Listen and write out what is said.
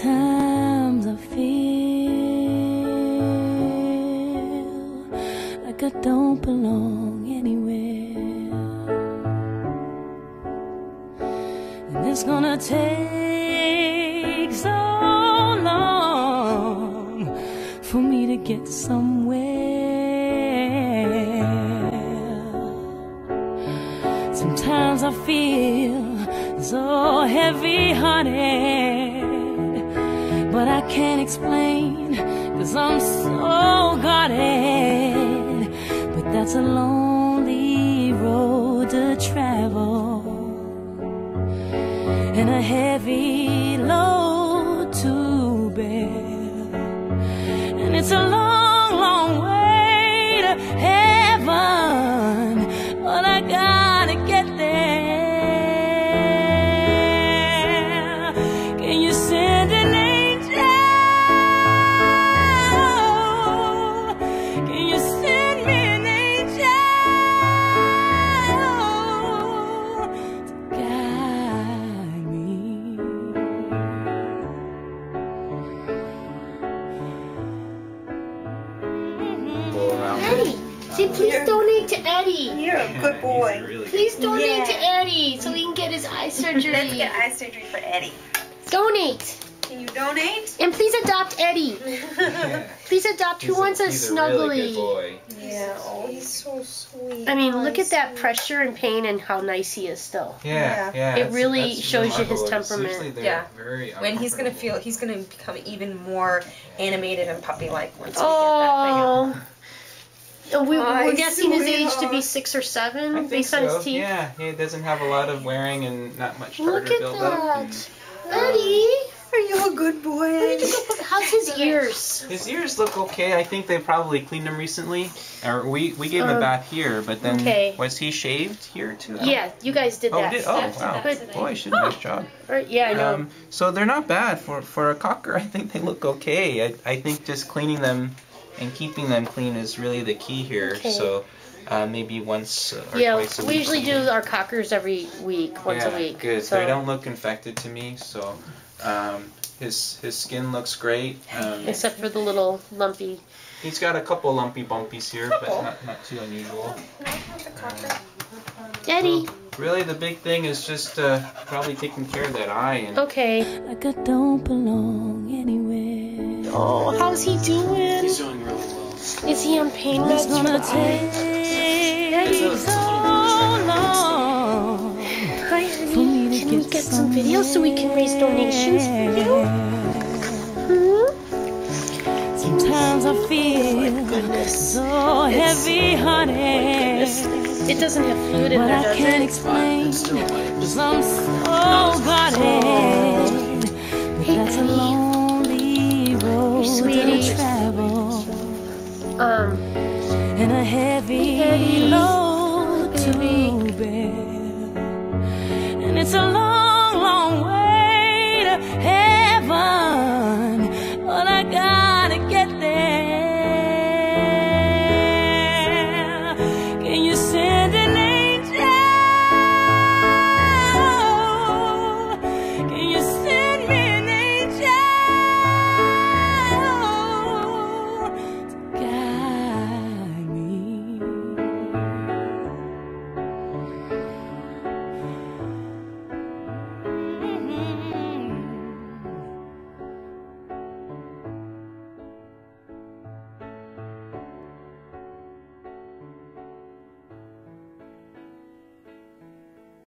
Sometimes I feel like I don't belong anywhere, and it's gonna take so long for me to get somewhere. Sometimes I feel so heavy-hearted, but I can't explain, 'cause I'm so guarded. But that's a lonely road to travel, and a heavy load to bear, and it's a long, long way to heaven, but I gotta get there. Can you send an angel? Can you send me an angel to guide me? Eddie, see, please donate to Eddie. You're a good boy. Please donate to Eddie so he can get his eye surgery. Let's get eye surgery for Eddie. Donate. Can you donate? And please adopt Eddie. Please adopt. Who wants a snuggly? Really good boy. Yeah, oh, he's so sweet. I mean, look at that pressure and pain and how nice he is still. Yeah. It really shows you his temperament. Yeah. Very When he's gonna become even more animated and puppy-like once we Oh. We're Hi, guessing his age to be sweetheart. 6 or I 7 think based on so. his teeth. Yeah, he doesn't have a lot of wearing and not much tartar Look at buildup. that. Eddie, Are you a good boy? how's his ears? His ears look okay. I think they probably cleaned them recently. Or we gave him a bath here, but then was he shaved here too? Yeah, you guys did that. Wow. But- Boy, she did a nice job. Yeah, I know. So they're not bad for a cocker. I think they look okay. I think just cleaning them and keeping them clean is really the key here. Okay. So maybe once or Yeah, twice a week. we usually do our cockers every week, once a week. Good. So They don't look infected to me, so his skin looks great. except for the little lumpy. He's got a couple lumpy bumpies here, but not too unusual. Eddie. Really, the big thing is just probably taking care of that eye. And Okay. Like I don't belong anywhere. Oh, how's he doing? he's doing really well. Is he on pain It's meds? gonna take so long Hi, for honey. me to Can we get some videos so we can raise donations for you? somewhere. Sometimes I feel so heavy-hearted, It doesn't have fluid in but there, I does can't it? explain, 'cause I'm so guarded. But that's a lonely road sweetie. to travel, and a heavy load